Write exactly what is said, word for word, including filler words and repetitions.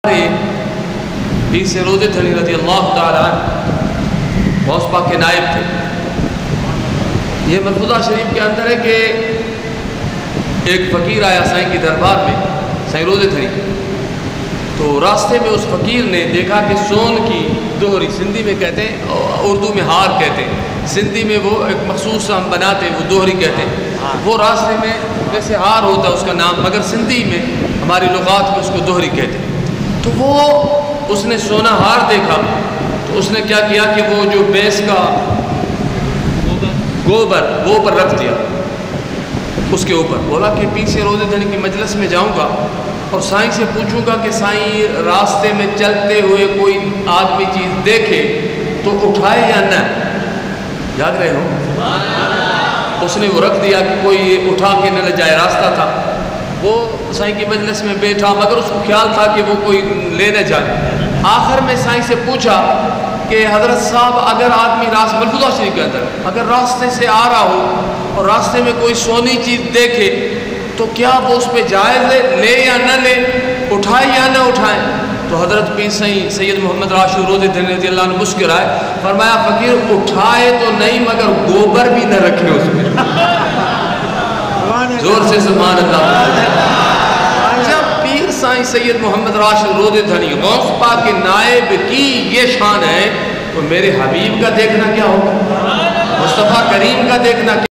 پیر سے روزے تھنی رضی اللہ تعالیٰ عنہ غوث پاک کے نائب تھے۔ یہ ملفوظہ شریف کے اندر ہے کہ ایک فقیر آیا سائیں کی دربار میں، سائیں روزے تھنی، تو راستے میں اس فقیر نے دیکھا کہ سون کی دوہری، سندھی میں کہتے ہیں، اردو میں ہار کہتے ہیں، سندھی میں وہ ایک مخصوص ہم بناتے ہیں، وہ دوہری کہتے ہیں، وہ راستے میں جیسے ہار ہوتا ہے اس کا نام، مگر سندھی میں ہماری لغات میں اس کو دوہری کہتے ہیں۔ تو وہ اس نے سونا ہار دیکھا تو اس نے کیا کیا کہ وہ جو بھینس کا گوبر وہ پر رکھ دیا اس کے اوپر، بولا کہ پیر سے روزے تھنی کی مجلس میں جاؤں گا اور سائیں سے پوچھوں گا کہ سائیں راستے میں چلتے ہوئے کوئی آدمی چیز دیکھے تو اٹھائے یا نہ، یاد رہے ہو؟ اس نے وہ رکھ دیا کہ کوئی اٹھا کے نہ لے جائے، راستہ تھا، وہ سائیں کی مجلس میں بیٹھا، مگر اس کو خیال تھا کہ وہ کوئی لے نہ جائے۔ آخر میں سائیں سے پوچھا کہ حضرت صاحب اگر آدمی راست ملفوظہ شریف کے اندر اگر راستے سے آ رہا ہو اور راستے میں کوئی سونی چیز دیکھے تو کیا وہ اس پہ جائز ہے، لے یا نہ لے، اٹھائے یا نہ اٹھائیں؟ تو حضرت پیر سائیں سید محمد راشد روزے تھنی رضی اللہ عنہ مسکرائے، فرمایا فقیر اٹھائے تو نہیں مگر گوبر بھی نہ رکھے اس میں۔ زور سے سبحان اللہ۔ جب پیر سائیں سید محمد راشد روزے تھنی غوث پاک کے نائب کی یہ شان ہے تو میرے حبیب کا دیکھنا کیا ہوگا، مصطفیٰ کریم کا دیکھنا کیا